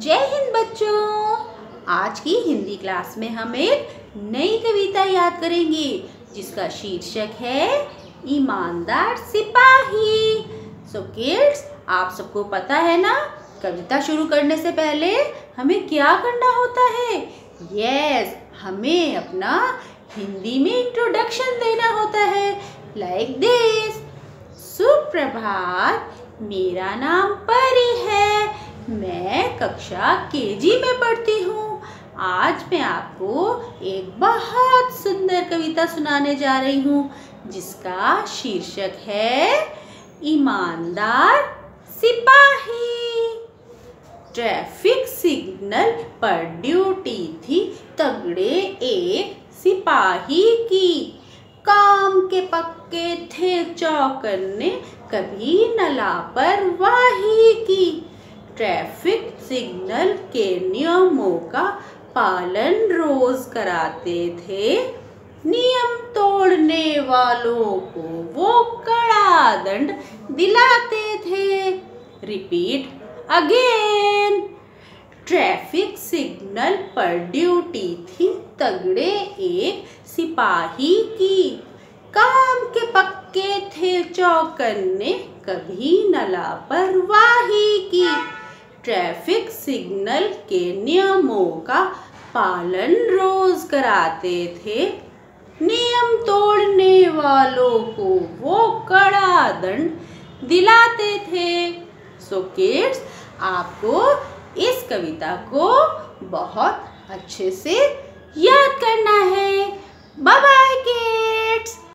जय हिंद बच्चों। आज की हिंदी क्लास में हम एक नई कविता याद करेंगे जिसका शीर्षक है ईमानदार सिपाही। सो किड्स, आप सबको पता है ना, कविता शुरू करने से पहले हमें क्या करना होता है? यस, हमें अपना हिंदी में इंट्रोडक्शन देना होता है, लाइक दिस। सुप्रभात, मेरा नाम परी है, मैं कक्षा केजी में पढ़ती हूँ। आज मैं आपको एक बहुत सुंदर कविता सुनाने जा रही हूँ जिसका शीर्षक है ईमानदार सिपाही। ट्रैफिक सिग्नल पर ड्यूटी थी तगड़े एक सिपाही की। काम के पक्के थे चौकन्ने ने कभी न लापरवाही की। ट्रैफिक सिग्नल के नियमों का पालन रोज कराते थे। नियम तोड़ने वालों को वो कड़ा दंड दिलाते थे। Repeat again. ट्रैफिक सिग्नल पर ड्यूटी थी तगड़े एक सिपाही की। काम के पक्के थे चौकन्ने कभी न लापरवाही की। ट्रैफिक सिग्नल के नियमों का पालन रोज कराते थे। नियम तोड़ने वालों को वो कड़ा दंड दिलाते थे। सो किड्स, आपको इस कविता को बहुत अच्छे से याद करना है। Bye bye kids.